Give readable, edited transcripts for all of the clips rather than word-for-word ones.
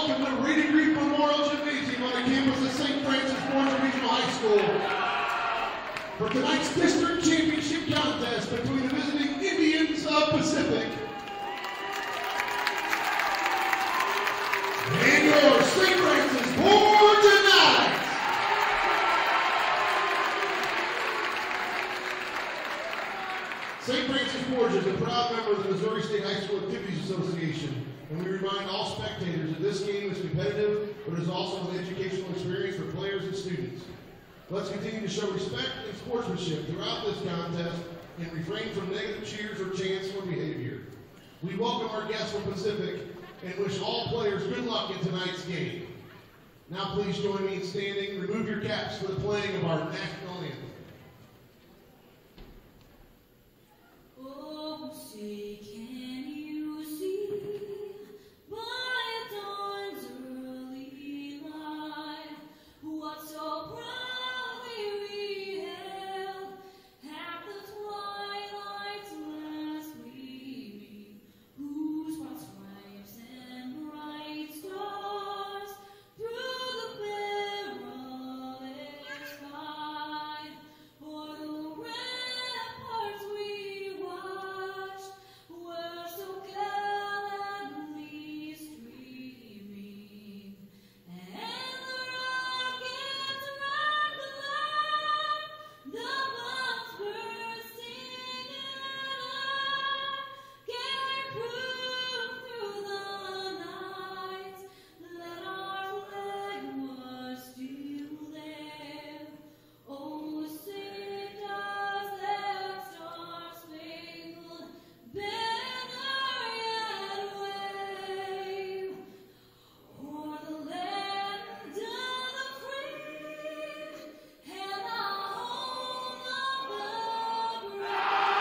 welcome the Reading Reef Memorial Gymnasium on the campus of St. Francis Borgia Regional High School for tonight's district championship contest between the visiting Indians of Pacific and your St. Francis Borgia Knights. St. Francis Borgia is a proud member of the Missouri State High School Activities Association, and we remind all spectators that this game is competitive, but is also an educational experience for players and students. Let's continue to show respect and sportsmanship throughout this contest and refrain from negative cheers or chants or behavior. We welcome our guests from Pacific and wish all players good luck in tonight's game. Now please join me in standing. Remove your caps for the playing of our national anthem. Oh, say can you see by dawn's early light what so proudly we hailed at the twilight's last gleaming, whose broad stripes and bright stars through the perilous sky o'er the ramparts we watched were so gallantly streaming, and the rockets rocked aloud, the bombs bursting in air, gave proof through the night that our flag was still there. Oh, say does that star-spangled banner yet wave o'er the land of the free and the home of the brave?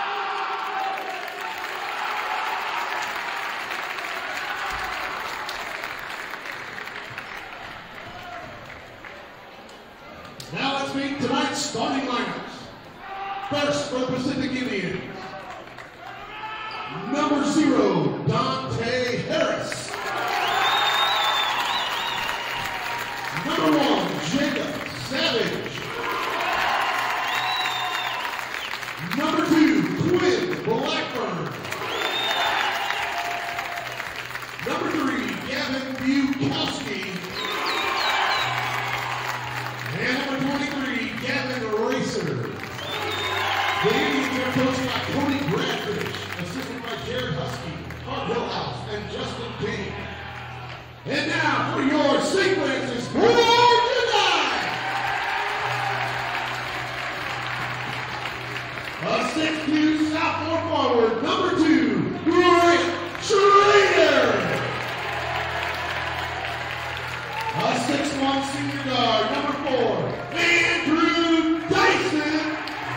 Now let's meet tonight's starting lineups. First for the Pacific Indians, number 0, Dante Harris. Number 1, Jacob Savage. Number 2, Quinn Blackburn. Number 3, Gavin Bukowski. And number 23, Gavin Racer. The Indians are coached by Cody Bradfish, assisted by Jared Husky, Hart Hillhouse, and Justin King. And now for your St. Francis Borgia Knights. A 6'2" sophomore forward, number 2, Grant Schrader. A 6'1" senior guard, number 4, Andrew Dyson.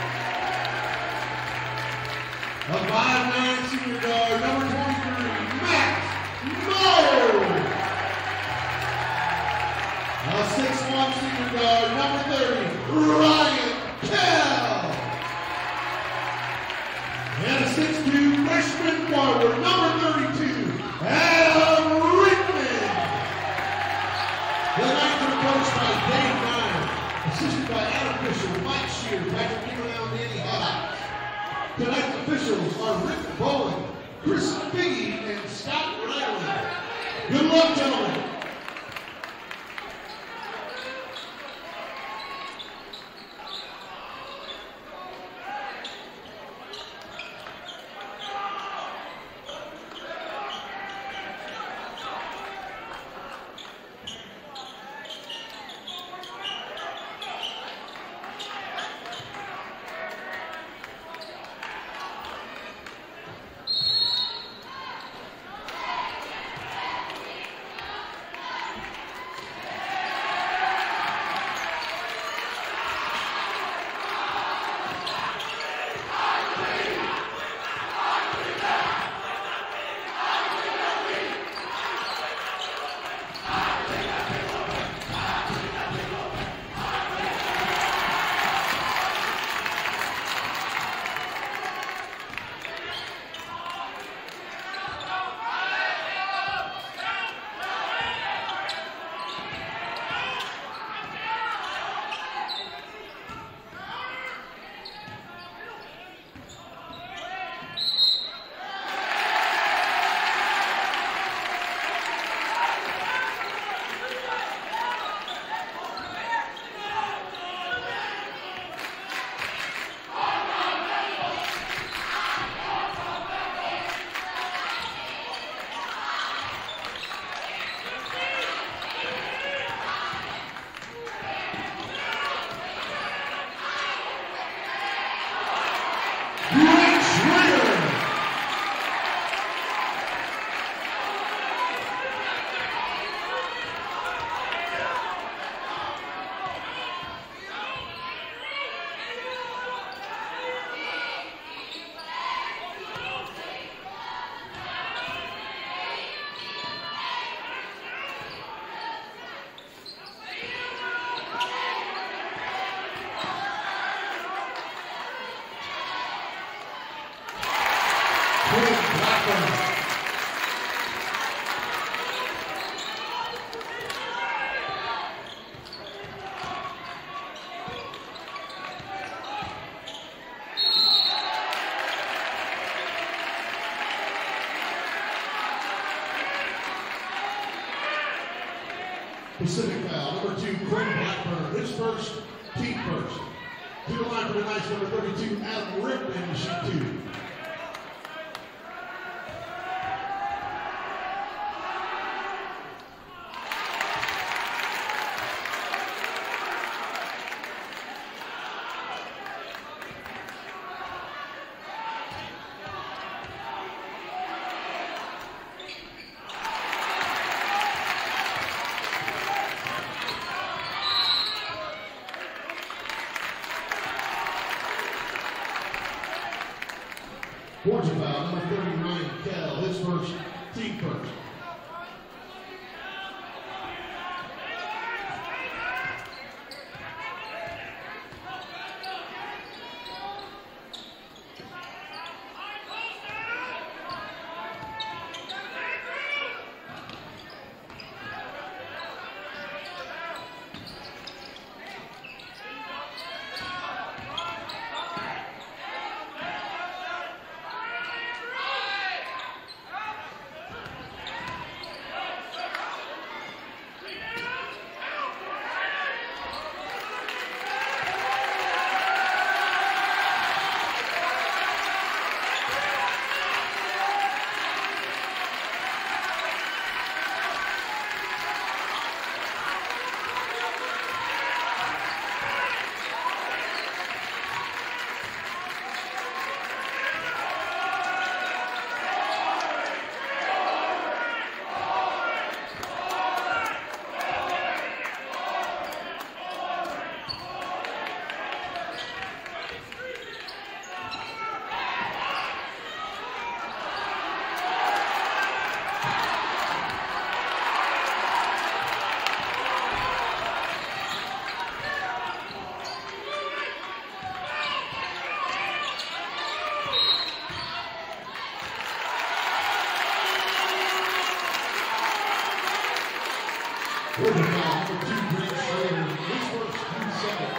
A 5'9" senior guard, number 23, Max Moe. A 6'1" senior guard, number 30, Ryan Kell. And a 6'2" freshman forward, number 32, Adam Rickman. The Knights are coached by Dave Nye, assisted by Adam Fisher, Mike Shear, Patrick Kimmerell, and Danny Haddock. Tonight's officials are Rick Bowen, Chris Figge, and Scott Riley. Good luck, gentlemen. Pacific foul, number 2, Quinn Blackburn. His first, team first. To the line for tonight's number 32, Adam Rickman to shoot 2. Borgia foul, number 30, Ryan Kell. His first, team first. Borgia foul, number 2, Grant Schrader. His first, team second.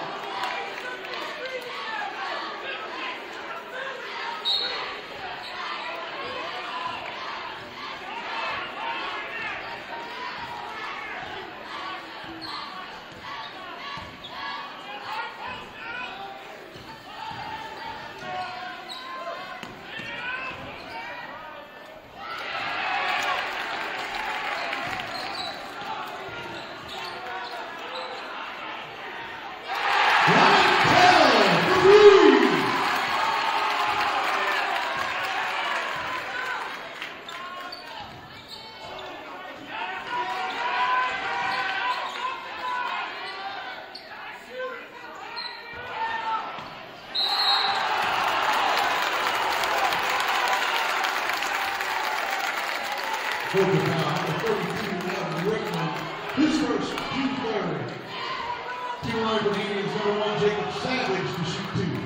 Borgia foul, number 32, Adam Rickman. His first, team third. To the line for the Indians, number 1, Jacob Savage to shoot 2.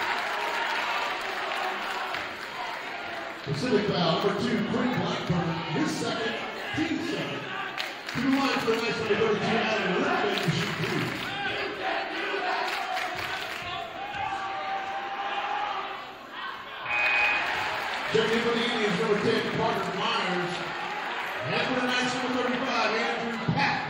Pacific foul, number 2, Quinn Blackburn. 32 Adam Rickman to shoot two. Checking for the Indians, number 10, Parker Myers. And for the Knights, number 35, Andrew Patton.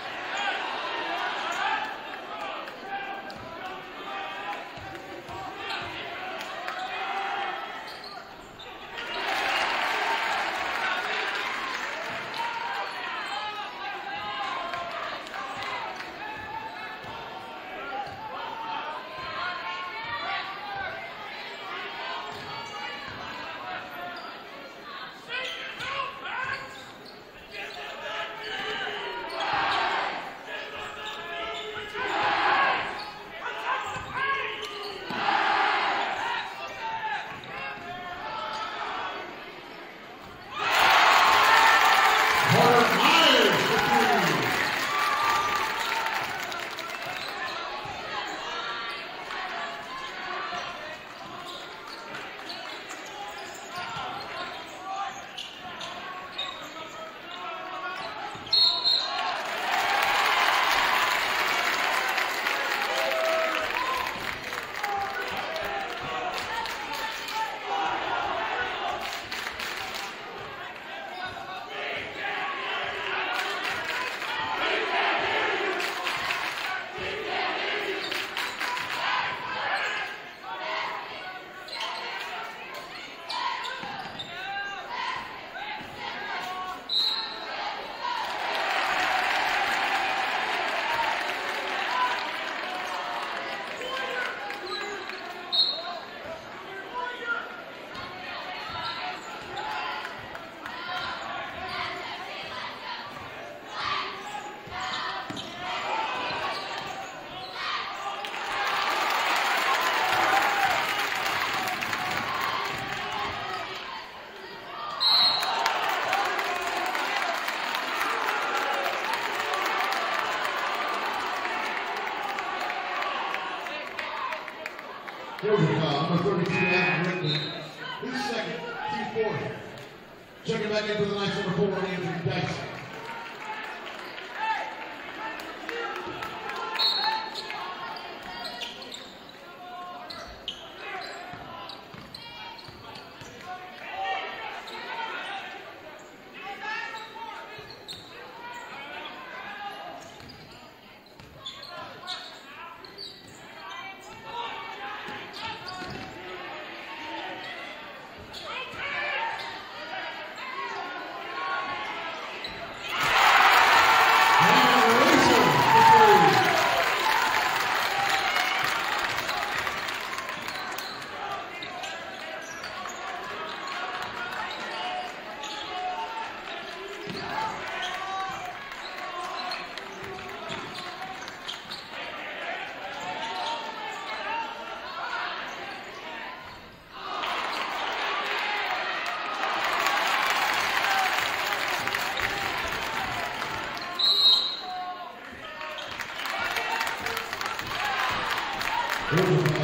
Borgia foul, number 32, Adam Rickman. His second, team fourth. Checking back into the Knights, number 4, Andrew Dyson. Borgia